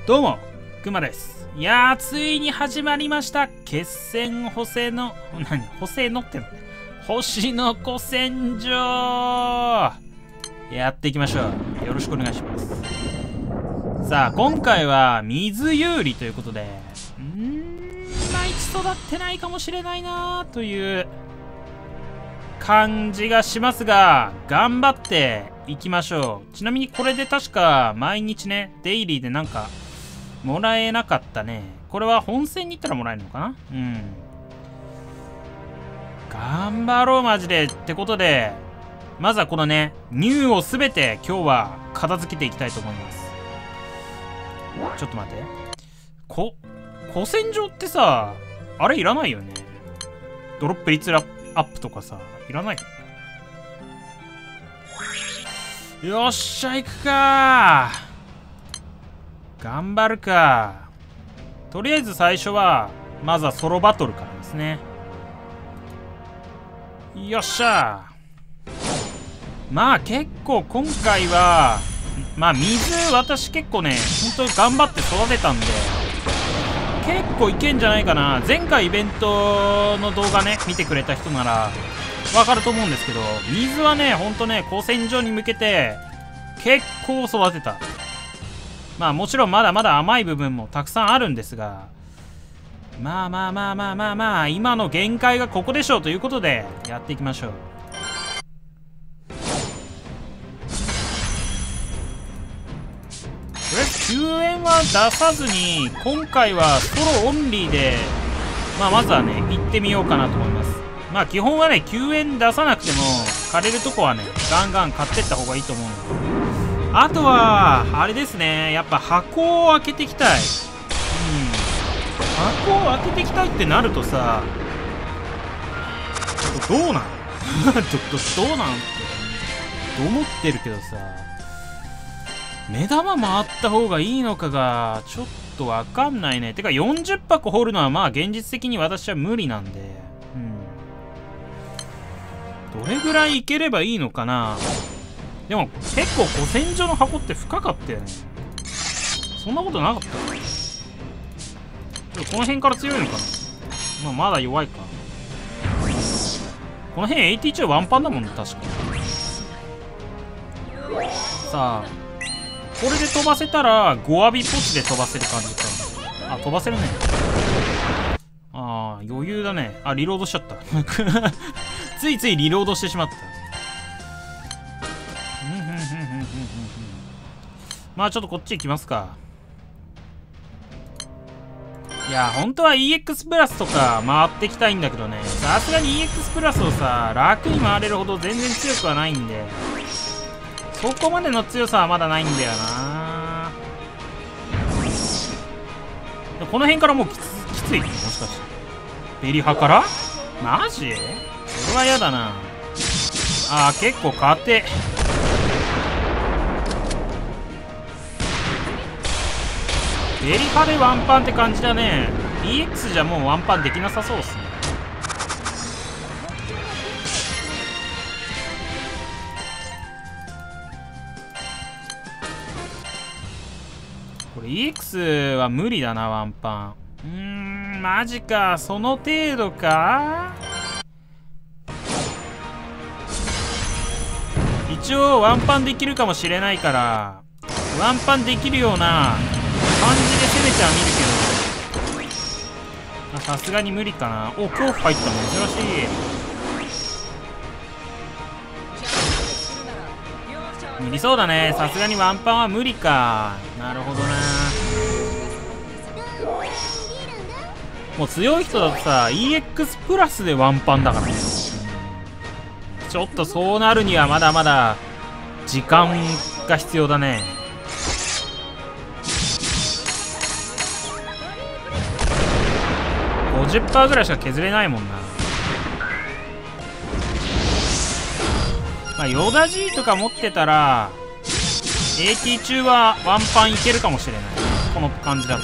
どうも、くまです。いやー、ついに始まりました。決戦補正の、補正のっての星の古戦場やっていきましょう。よろしくお願いします。さあ、今回は水有利ということで、まいち育ってないかもしれないなーという感じがしますが、頑張っていきましょう。ちなみにこれで確か毎日ね、デイリーでなんかもらえなかったね。これは本戦に行ったらもらえるのかな。頑張ろうマジで。ってことで、まずはこのね、乳をすべて今日は片付けていきたいと思います。ちょっと待って。古戦場ってさ、あれいらないよね。ドロップ率アップとかさ、いらないよ。よっしゃ、行くかー。頑張るか。とりあえず最初はまずはソロバトルからですね。よっしゃ。まあ結構今回はまあ水私結構ね本当に頑張って育てたんで結構いけんじゃないかな。前回イベントの動画ね見てくれた人ならわかると思うんですけど、水はねほんとね古戦場に向けて結構育てた。まあもちろんまだまだ甘い部分もたくさんあるんですが、まあ今の限界がここでしょうということでやっていきましょう。とりあえず救援は出さずに今回はソロオンリーでまずはね行ってみようかなと思います。まあ基本はね救援出さなくても借りるとこはねガンガン買ってった方がいいと思うので、あとはあれですね、やっぱ箱を開けていきたい。箱を開けていきたいってなるとさ、どうなんどうなんって思ってるけどさ、目玉回った方がいいのかがちょっとわかんないね。てか40箱掘るのはまあ現実的に私は無理なんで、どれぐらいいければいいのかな。でも結構古戦場の箱って深かったよね。そんなことなかった。この辺から強いのかな。まだ弱いか。この辺 AT 中ワンパンだもんね確か。さあこれで飛ばせたら5浴びポチで飛ばせる感じか。あ、飛ばせるね。ああ余裕だね。あ、リロードしちゃったついついリロードしてしまった。まあちょっとこっち行きますか。いや本当は EX プラスとか回ってきたいんだけどね、さすがに EX プラスをさ楽に回れるほど全然強くはないんで、そこまでの強さはまだないんだよな。この辺からもうきついもしかしてベリハからマジそれは嫌だな。あー結構勝て。ベリハでワンパンって感じだね。 EX じゃもうワンパンできなさそうっすね。これ EX は無理だなワンパン。マジか。その程度か。一応ワンパンできるかもしれないからワンパンできるような感じで攻めては見るけど、さすがに無理かな。お、恐怖入ったの珍しい。無理そうだね。さすがにワンパンは無理か。なるほどな。もう強い人だとさ EX プラスでワンパンだからね。ちょっとそうなるにはまだまだ時間が必要だね。50% ぐらいしか削れないもんな。まあヨダ G とか持ってたら AT 中はワンパンいけるかもしれない。この感じだと。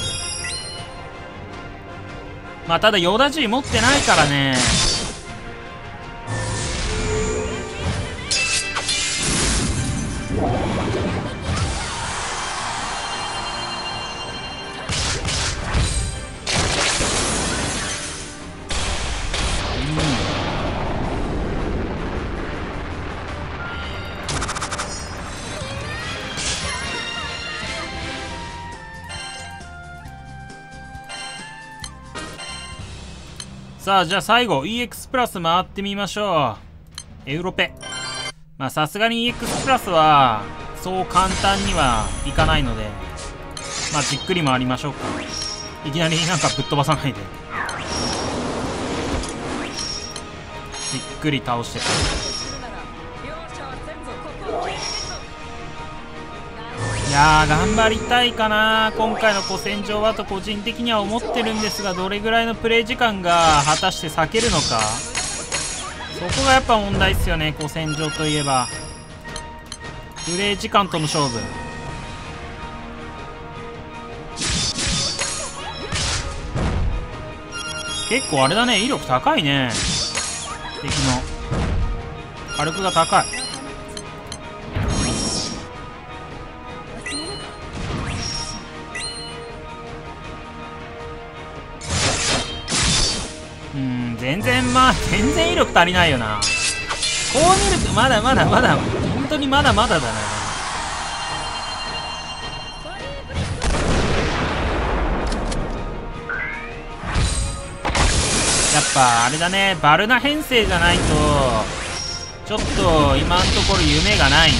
まあただヨダ G 持ってないからね。 さあ、じゃあ最後 EX プラス回ってみましょう。エウロペ。まあさすがに EX プラスはそう簡単にはいかないので、まあじっくり回りましょうか。いきなりなんかぶっ飛ばさないで、じっくり倒して。いやー、頑張りたいかな今回の古戦場はと個人的には思ってるんですが、どれぐらいのプレイ時間が果たして割けるのか、そこがやっぱ問題っすよね。古戦場といえばプレイ時間との勝負。結構あれだね、威力高いね。敵の火力が高い。全然威力足りないよな。こう見るとまだ本当にまだまだだな。やっぱあれだね、バルナ編成じゃないとちょっと今のところ夢がないね。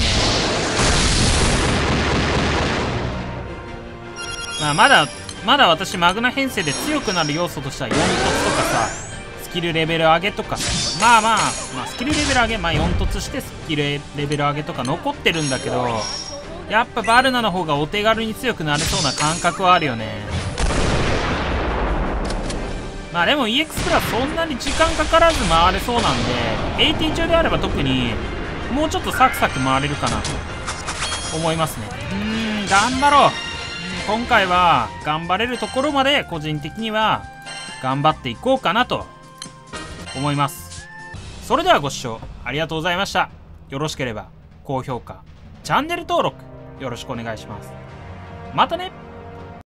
まあまだ私マグナ編成で強くなる要素としては4突とかさ、スキルレベル上げとか、まあスキルレベル上げ、まあ4突してスキルレベル上げとか残ってるんだけど、やっぱバルナの方がお手軽に強くなれそうな感覚はあるよね。まあでも EX プラスそんなに時間かからず回れそうなんで、AT 中であれば特にもうちょっとサクサク回れるかなと思いますね。頑張ろう。今回は頑張れるところまで個人的には頑張っていこうかなと思います。それではご視聴ありがとうございました。よろしければ高評価、チャンネル登録よろしくお願いします。またね。